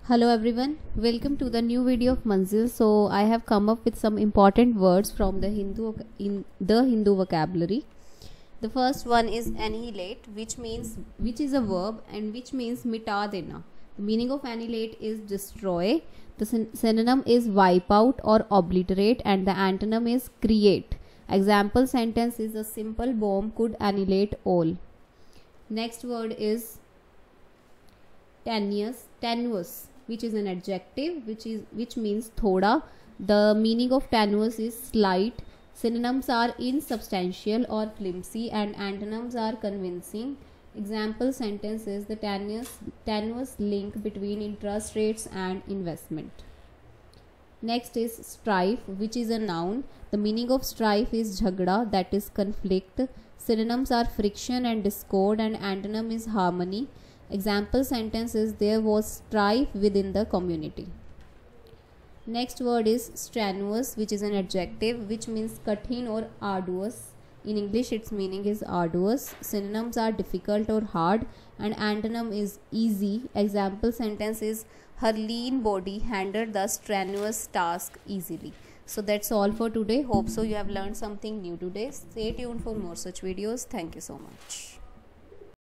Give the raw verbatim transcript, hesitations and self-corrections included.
Hello everyone, welcome to the new video of Manzil. So I have come up with some important words from the Hindu in the Hindu vocabulary. The first one is annihilate, which means which is a verb and which means mita dena. The meaning of annihilate is destroy. The syn synonym is wipe out or obliterate, and the antonym is create. Example sentence is a simple bomb could annihilate all. Next word is tenuous, tenuous, which is an adjective which is which means thoda. The meaning of tenuous is slight. Synonyms are insubstantial or flimsy, and antonyms are convincing. Example sentence is the tenuous tenuous link between interest rates and investment. Next is strife, which is a noun. The meaning of strife is jhagda, that is conflict. Synonyms are friction and discord, and antonym is harmony. Example sentence is there was strife within the community. Next word is strenuous, which is an adjective which means kathin or arduous. In English its meaning is arduous. Synonyms are difficult or hard, and antonym is easy. Example sentence is her lean body handled the strenuous task easily. So that's all for today. Hope so you have learned something new today. Stay tuned for more such videos. Thank you so much.